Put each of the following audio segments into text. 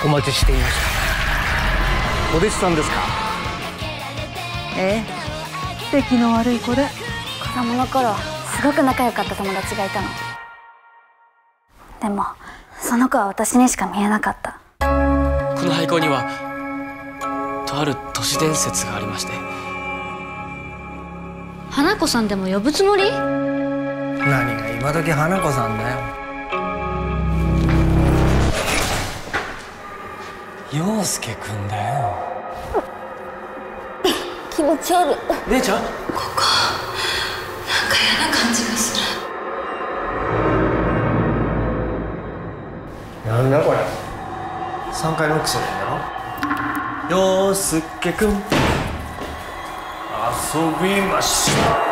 お待ちしていました。お弟子さんですか？ ええ、出来の悪い子で。 子供の頃すごく仲良かった友達がいたの。でもその子は私にしか見えなかった。 この廃校にはとある都市伝説がありまして。 花子さんでも呼ぶつもり？ 何が今時花子さんだよ。陽介くんだよ。 気持ち悪い。 姉ちゃん、 なんか嫌な感じがする。 なんだこれ。3回ノックするんだろ。陽介くん、遊びましょう。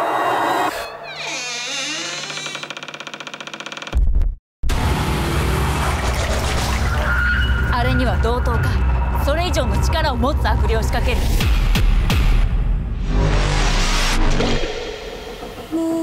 あれには同等かそれ以上の力を持つ悪霊を仕掛ける。